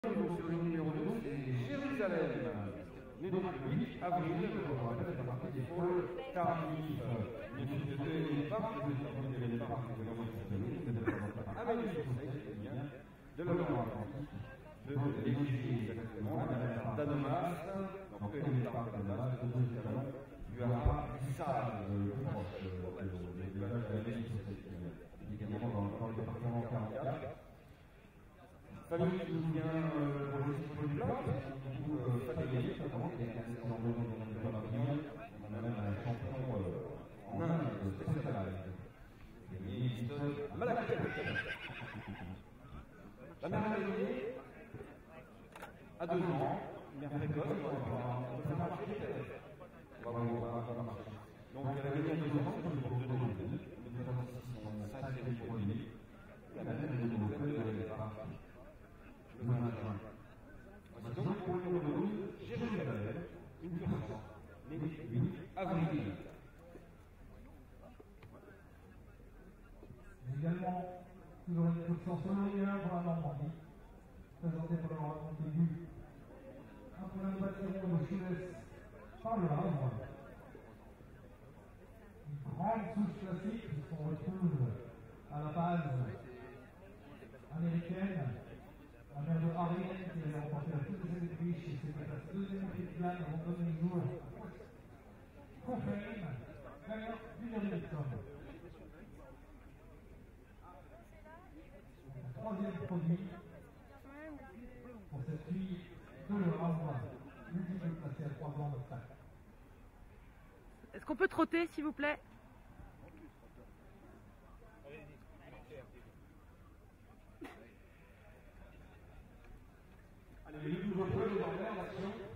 Sur le numéro 12, c'est Jérusalem. Né donc le 8 avril, je rappelle, c'est partie des pôles tardifs. Les sociétés et les parcs, les établissements et les parcs, les établissements, Amélie Fossé, de l'Europe, de l'église, exactement, la Danemas, donc les parcs de Danemas, de Jérusalem, du Haras, du Sable, proche des villages de l'Amélie Fossé, également dans le département 44. Famille qui nous vient pour le plat, beaucoup fatigué, notamment, qui est un excellent moment dans le pavillon. On a même un champion en Inde, Specialized. Il est Malacca. La mère Amélie a 2 ans, mère précoce, on va marcher. On va marcher. Donc elle a gagné à 2 ans, pour 2 ans. Nous avons ici son 5e produit. La mère est de l'autre de départ. Le 20 juin. Voici donc pour le numéro 12, Jérusalem, une pure sang, né 8 avril. Également, toujours une pure sang solo pour la Normandie, présentée par le raconte aigu. Un pour un bâtiment de Chilès par le Havre. Une grande souche classique qu'on retrouve à la base américaine. La mère de Harry, qui avait remporté la Coupe des Autriches, et c'était la 2e finale avant de nos jours. Conférine, gagnant du Hamilton. Le 3e produit pour cette fille de Le Havre, multiple placée à 3 ans d'obstacle. Est-ce qu'on peut trotter, s'il vous plaît? Allez, le nouveau jeu, les en l'action.